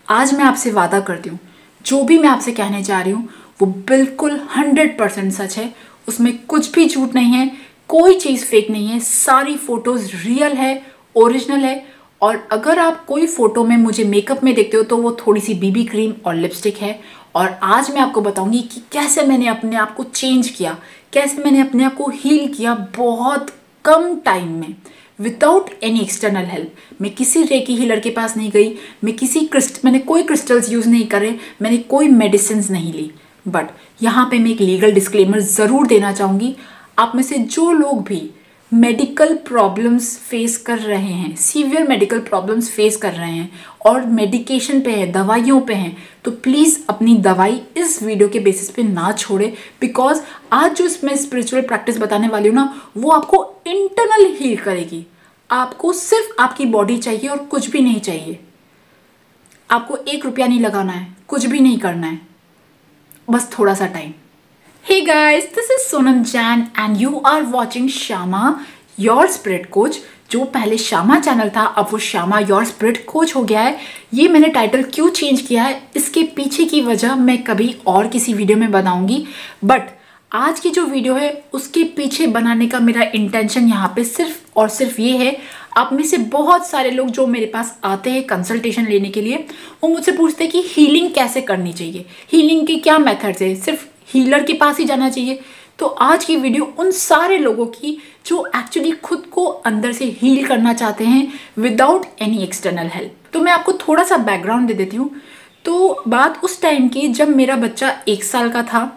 आज मैं आपसे वादा करती हूँ, जो भी मैं आपसे कहने जा रही हूँ वो बिल्कुल 100% सच है। उसमें कुछ भी झूठ नहीं है, कोई चीज़ फेक नहीं है, सारी फोटोज रियल है, ओरिजिनल है। और अगर आप कोई फोटो में मुझे मेकअप में देखते हो तो वो थोड़ी सी बीबी क्रीम और लिपस्टिक है। और आज मैं आपको बताऊंगी कि कैसे मैंने अपने आप को चेंज किया, कैसे मैंने अपने आप को हील किया बहुत कम टाइम में, विदाउट एनी एक्सटर्नल हेल्प। मैं किसी रेकी हीलर के पास नहीं गई, मैंने कोई क्रिस्टल्स यूज़ नहीं करे, मैंने कोई मेडिसिन नहीं ली। बट यहाँ पे मैं एक लीगल डिस्क्लेमर ज़रूर देना चाहूँगी। आप में से जो लोग भी मेडिकल प्रॉब्लम्स फेस कर रहे हैं, सीवियर मेडिकल प्रॉब्लम्स फेस कर रहे हैं और मेडिकेशन पे हैं, दवाइयों पे हैं, तो प्लीज़ अपनी दवाई इस वीडियो के बेसिस पे ना छोड़े। बिकॉज आज जो इसमें स्पिरिचुअल प्रैक्टिस बताने वाली हूँ ना, वो आपको इंटरनल हील करेगी। आपको सिर्फ आपकी बॉडी चाहिए और कुछ भी नहीं चाहिए। आपको 1 रुपया नहीं लगाना है, कुछ भी नहीं करना है, बस थोड़ा सा time. Hey guys, this is Sonam Jain and you are watching Shama, your spirit coach। जो पहले श्यामा चैनल था अब वो श्यामा योर स्पिरिट कोच हो गया है। ये मैंने टाइटल क्यों चेंज किया है, इसके पीछे की वजह मैं कभी और किसी वीडियो में बताऊंगी। बट आज की जो वीडियो है उसके पीछे बनाने का मेरा इंटेंशन यहाँ पे सिर्फ और सिर्फ ये है। आप में से बहुत सारे लोग जो मेरे पास आते हैं कंसल्टेशन लेने के लिए, वो मुझसे पूछते हैं कि हीलिंग कैसे करनी चाहिए, हीलिंग के क्या मेथड्स है, सिर्फ हीलर के पास ही जाना चाहिए। तो आज की वीडियो उन सारे लोगों की जो एक्चुअली खुद को अंदर से हील करना चाहते हैं विदाउट एनी एक्सटर्नल हेल्प। तो मैं आपको थोड़ा सा बैकग्राउंड दे देती हूँ। तो बात उस टाइम की जब मेरा बच्चा 1 साल का था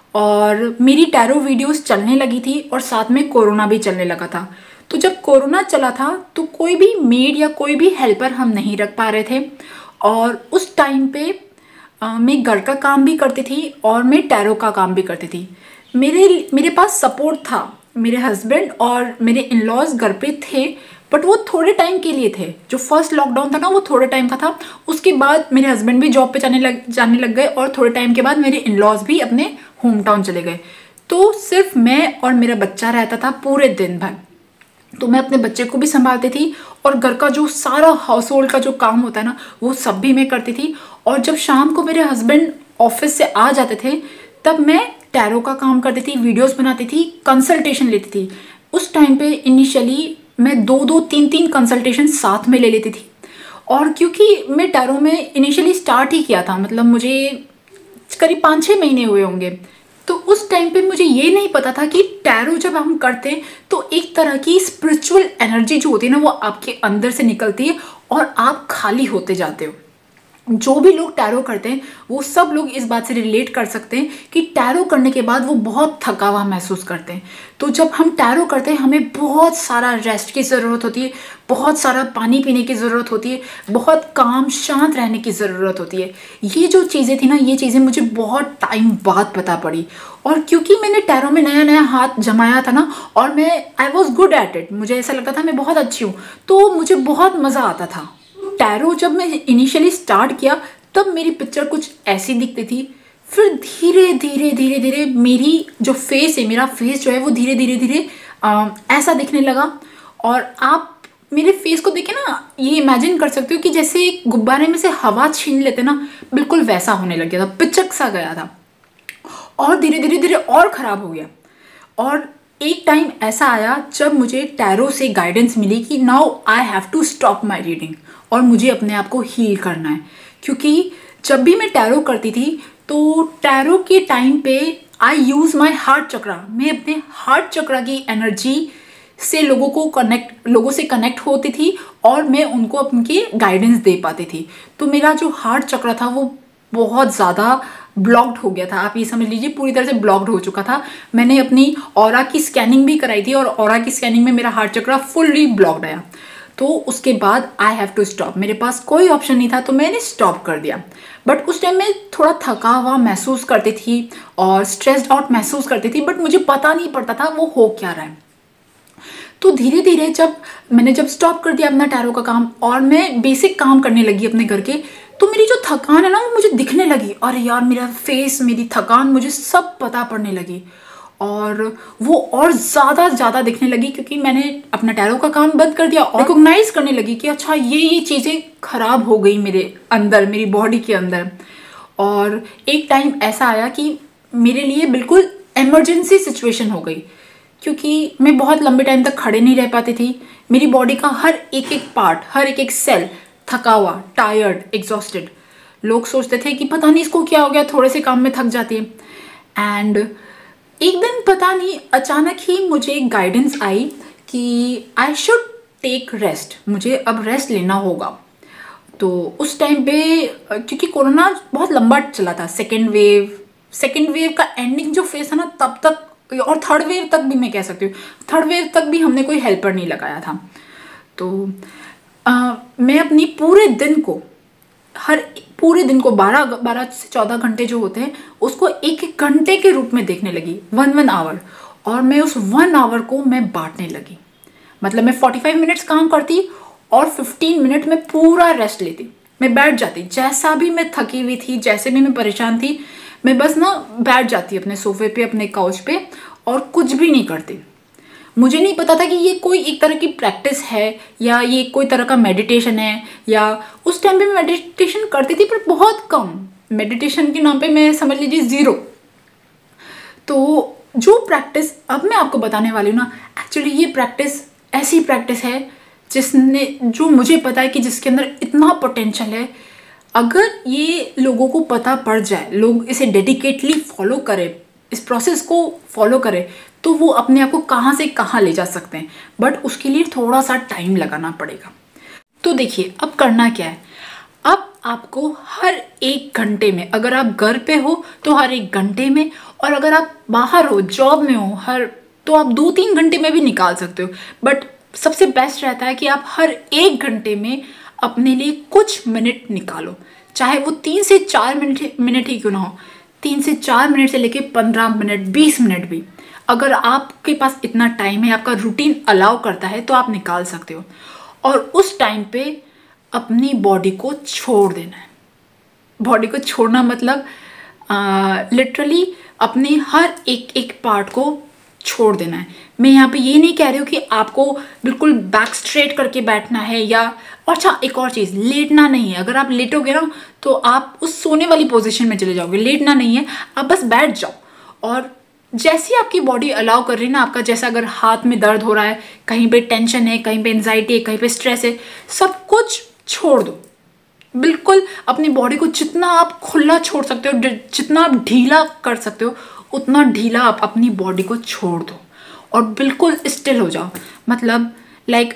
और मेरी टैरो वीडियोस चलने लगी थी और साथ में कोरोना भी चलने लगा था। तो जब कोरोना चला था तो कोई भी मेड या कोई भी हेल्पर हम नहीं रख पा रहे थे। और उस टाइम पे मैं घर का काम भी करती थी और मैं टैरो का काम भी करती थी। मेरे पास सपोर्ट था, मेरे हस्बैंड और मेरे इन-लॉज घर पे थे, बट वो थोड़े टाइम के लिए थे। जो फर्स्ट लॉकडाउन था ना वो थोड़े टाइम का था। उसके बाद मेरे हस्बैंड भी जॉब पे जाने लग गए और थोड़े टाइम के बाद मेरे इन-लॉज भी अपने होम टाउन चले गए। तो सिर्फ मैं और मेरा बच्चा रहता था पूरे दिन भर। तो मैं अपने बच्चे को भी संभालती थी और घर का जो सारा हाउस होल्ड का जो काम होता है ना वो सब भी मैं करती थी। और जब शाम को मेरे हस्बैंड ऑफिस से आ जाते थे तब मैं टैरो का काम करती थी, वीडियोस बनाती थी, कंसल्टेशन लेती थी। उस टाइम पे इनिशियली मैं 2-2, 3-3 कंसल्टेशन साथ में ले लेती थी। और क्योंकि मैं टैरो में इनिशियली स्टार्ट ही किया था, मतलब मुझे करीब 5-6 महीने हुए होंगे, तो उस टाइम पे मुझे ये नहीं पता था कि टैरो जब हम करते हैं तो एक तरह की स्पिरिचुअल एनर्जी जो होती है ना वो आपके अंदर से निकलती है और आप खाली होते जाते हो। जो भी लोग टैरो करते हैं वो सब लोग इस बात से रिलेट कर सकते हैं कि टैरो करने के बाद वो बहुत थका हुआ महसूस करते हैं। तो जब हम टैरो करते हैं हमें बहुत सारा रेस्ट की ज़रूरत होती है, बहुत सारा पानी पीने की ज़रूरत होती है, बहुत काम शांत रहने की ज़रूरत होती है। ये जो चीज़ें थी ना, ये चीज़ें मुझे बहुत टाइम बाद पता पड़ी। और क्योंकि मैंने टैरो में नया नया हाथ जमाया था ना और I was good at it, मुझे ऐसा लगता था मैं बहुत अच्छी हूँ, तो मुझे बहुत मज़ा आता था। टैरो जब मैं इनिशियली स्टार्ट किया तब मेरी पिक्चर कुछ ऐसी दिखती थी। फिर धीरे धीरे धीरे धीरे मेरी जो फेस है, मेरा फेस जो है वो धीरे धीरे धीरे ऐसा दिखने लगा। और आप मेरे फेस को देखे ना, ये इमेजिन कर सकते हो कि जैसे गुब्बारे में से हवा छीन लेते ना, बिल्कुल वैसा होने लग गया था, पिचक सा गया था और धीरे धीरे धीरे और ख़राब हो गया। और एक टाइम ऐसा आया जब मुझे टैरो से गाइडेंस मिली कि now I have to stop my reading और मुझे अपने आप को हील करना है। क्योंकि जब भी मैं टैरो करती थी तो टैरो के टाइम पे आई यूज़ माई हार्ट चक्रा, मैं अपने हार्ट चक्रा की एनर्जी से लोगों से कनेक्ट होती थी और मैं उनको अपनी गाइडेंस दे पाती थी। तो मेरा जो हार्ट चक्रा था वो बहुत ज़्यादा ब्लॉक्ड हो गया था, आप ये समझ लीजिए पूरी तरह से ब्लॉक्ड हो चुका था। मैंने अपनी ऑरा की स्कैनिंग भी कराई थी और ऑरा की स्कैनिंग में मेरा हार्ट चक्रा फुल्ली ब्लॉक्ड आया। तो उसके बाद आई हैव टू स्टॉप, मेरे पास कोई ऑप्शन नहीं था तो मैंने स्टॉप कर दिया। बट उस टाइम मैं थोड़ा थका हुआ महसूस करती थी और स्ट्रेस्ड आउट महसूस करती थी, बट मुझे पता नहीं पड़ता था वो हो क्या रहा है। तो धीरे धीरे जब मैंने स्टॉप कर दिया अपना टैरो का काम और मैं बेसिक काम करने लगी अपने घर के, तो मेरी जो थकान है ना वो मुझे दिखने लगी। अरे यार, मेरा फेस, मेरी थकान मुझे सब पता पड़ने लगी। और वो और ज़्यादा दिखने लगी क्योंकि मैंने अपना टैरो का काम बंद कर दिया और रिकॉग्नाइज करने लगी कि अच्छा ये चीज़ें खराब हो गई मेरे अंदर, मेरी बॉडी के अंदर। और एक टाइम ऐसा आया कि मेरे लिए बिल्कुल इमरजेंसी सिचुएशन हो गई क्योंकि मैं बहुत लंबे टाइम तक खड़े नहीं रह पाती थी। मेरी बॉडी का हर एक पार्ट, हर एक सेल थका हुआ, टायर्ड, एग्जॉस्टेड। लोग सोचते थे कि पता नहीं इसको क्या हो गया, थोड़े से काम में थक जाती है। एंड एक दिन पता नहीं अचानक ही मुझे गाइडेंस आई कि आई शुड टेक रेस्ट, मुझे अब रेस्ट लेना होगा। तो उस टाइम पे क्योंकि कोरोना बहुत लंबा चला था, सेकेंड वेव का एंडिंग जो फेज था ना तब तक, और थर्ड वेव तक भी मैं कह सकती हूँ, थर्ड वेव तक भी हमने कोई हेल्पर नहीं लगाया था। तो मैं अपनी पूरे दिन को 12 से 14 घंटे जो होते हैं उसको एक घंटे के रूप में देखने लगी, 1 आवर। और मैं उस 1 आवर को मैं बांटने लगी। मतलब मैं 45 मिनट्स काम करती और 15 मिनट में पूरा रेस्ट लेती। मैं बैठ जाती, जैसा भी मैं थकी हुई थी, जैसे भी मैं परेशान थी, मैं बस ना बैठ जाती अपने सोफे पे, अपने काउच पे, और कुछ भी नहीं करती। मुझे नहीं पता था कि ये कोई एक तरह की प्रैक्टिस है या ये कोई तरह का मेडिटेशन है, या उस टाइम पे मैं मेडिटेशन करती थी पर बहुत कम, मेडिटेशन के नाम पे मैं समझ लीजिए 0। तो जो प्रैक्टिस अब मैं आपको बताने वाली हूँ ना, एक्चुअली ये प्रैक्टिस ऐसी प्रैक्टिस है जो मुझे पता है कि जिसके अंदर इतना पोटेंशियल है। अगर ये लोगों को पता पड़ जाए, लोग इसे डेडिकेटली फॉलो करें, इस प्रोसेस को फॉलो करें, तो वो अपने आप को कहाँ से कहाँ ले जा सकते हैं। बट उसके लिए थोड़ा सा टाइम लगाना पड़ेगा। तो देखिए अब करना क्या है। अब आपको हर 1 घंटे में, अगर आप घर पे हो तो हर 1 घंटे में, और अगर आप बाहर हो, जॉब में हो, तो आप 2-3 घंटे में भी निकाल सकते हो। बट सबसे बेस्ट रहता है कि आप हर 1 घंटे में अपने लिए कुछ मिनट निकालो, चाहे वो 3 से 4 मिनट ही क्यों ना हो। 3 से 4 मिनट से लेके 15 मिनट, 20 मिनट भी, अगर आपके पास इतना टाइम है, आपका रूटीन अलाउ करता है, तो आप निकाल सकते हो। और उस टाइम पे अपनी बॉडी को छोड़ देना है। बॉडी को छोड़ना मतलब लिटरली अपने हर एक पार्ट को छोड़ देना है। मैं यहाँ पे ये नहीं कह रही हूँ कि आपको बिल्कुल बैक स्ट्रेट करके बैठना है, या अच्छा एक और चीज़, लेटना नहीं है। अगर आप लेटोगे ना तो आप उस सोने वाली पोजीशन में चले जाओगे। लेटना नहीं है, आप बस बैठ जाओ, और जैसी आपकी बॉडी अलाउ कर रही है ना, आपका जैसा अगर हाथ में दर्द हो रहा है, कहीं पे टेंशन है, कहीं पे एंजाइटी है, कहीं पे स्ट्रेस है, सब कुछ छोड़ दो। बिल्कुल अपनी बॉडी को जितना आप खुला छोड़ सकते हो, जितना आप ढीला कर सकते हो, उतना ढीला आप अपनी बॉडी को छोड़ दो और बिल्कुल स्टिल हो जाओ। मतलब लाइक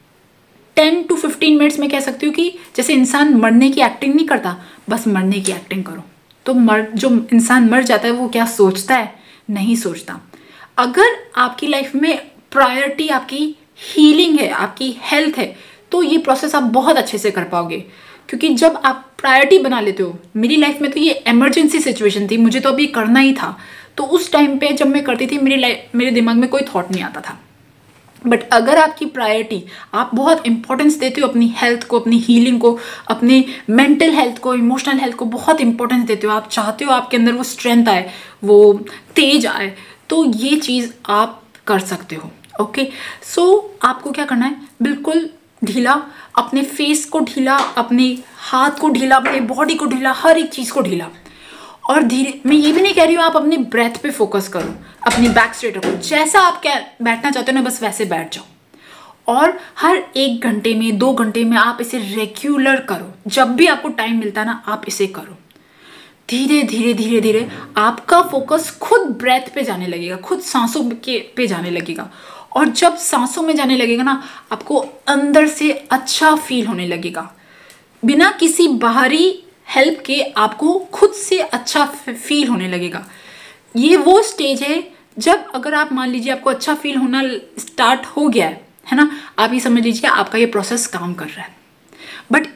10 to 15 मिनट्स में कह सकती हूँ कि जैसे इंसान मरने की एक्टिंग नहीं करता, बस मरने की एक्टिंग करो। तो जो इंसान मर जाता है वो क्या सोचता है? नहीं सोचता। अगर आपकी लाइफ में प्रायोरिटी आपकी हीलिंग है, आपकी हेल्थ है, तो ये प्रोसेस आप बहुत अच्छे से कर पाओगे। क्योंकि जब आप प्रायोरिटी बना लेते हो, मेरी लाइफ में तो ये इमरजेंसी सिचुएशन थी, मुझे तो अभी करना ही था, तो उस टाइम पे जब मैं करती थी मेरे दिमाग में कोई थॉट नहीं आता था। बट अगर आपकी प्रायोरिटी, आप बहुत इंपॉर्टेंस देते हो अपनी हेल्थ को, अपनी हीलिंग को, अपने मेंटल हेल्थ को, इमोशनल हेल्थ को बहुत इंपॉर्टेंस देते हो, आप चाहते हो आपके अंदर वो स्ट्रेंथ आए, वो तेज आए, तो ये चीज़ आप कर सकते हो। ओके, सो आपको क्या करना है? बिल्कुल ढीला, अपने फेस को ढीला, अपने हाथ को ढीला, अपने बॉडी को ढीला, हर एक चीज़ को ढीला। और धीरे, मैं ये भी नहीं कह रही हूँ आप अपनी ब्रेथ पे फोकस करो, अपनी बैक स्ट्रेट रखो, जैसा आप क्या बैठना चाहते हो ना बस वैसे बैठ जाओ। और हर 1 घंटे में, 2 घंटे में आप इसे रेगुलर करो। जब भी आपको टाइम मिलता है ना, आप इसे करो। धीरे धीरे धीरे धीरे आपका फोकस खुद ब्रेथ पे जाने लगेगा, खुद सांसों पे जाने लगेगा। और जब सांसों में जाने लगेगा ना, आपको अंदर से अच्छा फील होने लगेगा। बिना किसी बाहरी हेल्प के आपको खुद से अच्छा फील होने लगेगा। ये वो स्टेज है जब अगर आप मान लीजिए आपको अच्छा फील होना स्टार्ट हो गया है ना, आप ये समझ लीजिए आपका ये प्रोसेस काम कर रहा है। बट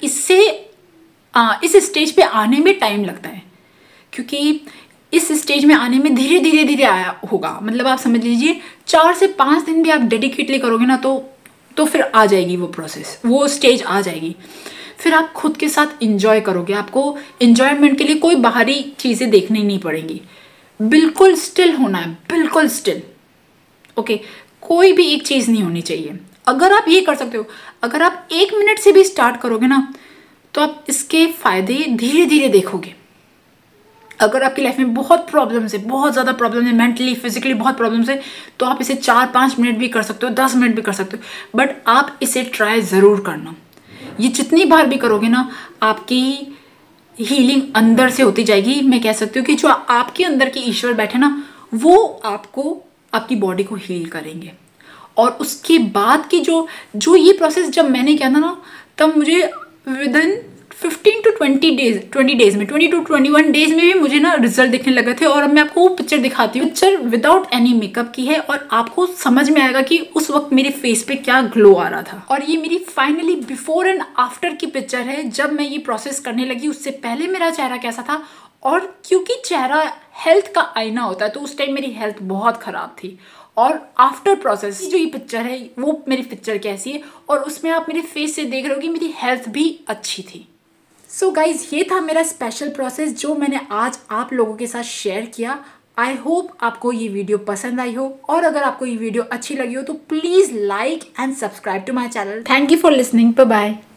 इस स्टेज पे आने में टाइम लगता है, क्योंकि इस स्टेज में आने में धीरे धीरे धीरे आया होगा। मतलब आप समझ लीजिए 4 से 5 दिन भी आप डेडिकेटली करोगे ना, तो फिर आ जाएगी वो प्रोसेस, वो स्टेज आ जाएगी। फिर आप खुद के साथ इंजॉय करोगे। आपको इंजॉयमेंट के लिए कोई बाहरी चीज़ें देखनी नहीं पड़ेंगी। बिल्कुल स्टिल होना है, बिल्कुल स्टिल। ओके, कोई भी एक चीज़ नहीं होनी चाहिए। अगर आप ये कर सकते हो, अगर आप 1 मिनट से भी स्टार्ट करोगे ना, तो आप इसके फायदे धीरे धीरे देखोगे। अगर आपकी लाइफ में बहुत प्रॉब्लम्स है, बहुत ज़्यादा प्रॉब्लम है, मेंटली फिजिकली बहुत प्रॉब्लम्स है, तो आप इसे 4-5 मिनट भी कर सकते हो, 10 मिनट भी कर सकते हो, बट आप इसे ट्राई ज़रूर करना। ये जितनी बार भी करोगे ना, आपकी हीलिंग अंदर से होती जाएगी। मैं कह सकती हूँ कि जो आपके अंदर की ईश्वर बैठे ना, वो आपको, आपकी बॉडी को हील करेंगे। और उसके बाद की जो जो ये प्रोसेस जब मैंने किया था ना, तब मुझे विद इन 15 to 20 डेज में, 20 to 21 डेज में भी मुझे ना रिजल्ट दिखने लगे थे। और अब मैं आपको वो पिक्चर दिखाती हूँ। पिक्चर विदाउट एनी मेकअप की है और आपको समझ में आएगा कि उस वक्त मेरे फेस पे क्या ग्लो आ रहा था। और ये मेरी फाइनली बिफोर एंड आफ्टर की पिक्चर है, जब मैं ये प्रोसेस करने लगी। उससे पहले मेरा चेहरा कैसा था, और क्योंकि चेहरा हेल्थ का आईना होता है, तो उस टाइम मेरी हेल्थ बहुत ख़राब थी। और आफ्टर प्रोसेस जो ये पिक्चर है, वो मेरी पिक्चर कैसी है, और उसमें आप मेरे फेस से देख रहे हो कि मेरी हेल्थ भी अच्छी थी। सो गाइज, ये था मेरा स्पेशल प्रोसेस जो मैंने आज आप लोगों के साथ शेयर किया। आई होप आपको ये वीडियो पसंद आई हो, और अगर आपको ये वीडियो अच्छी लगी हो तो please like and subscribe to my channel. Thank you for listening, bye bye.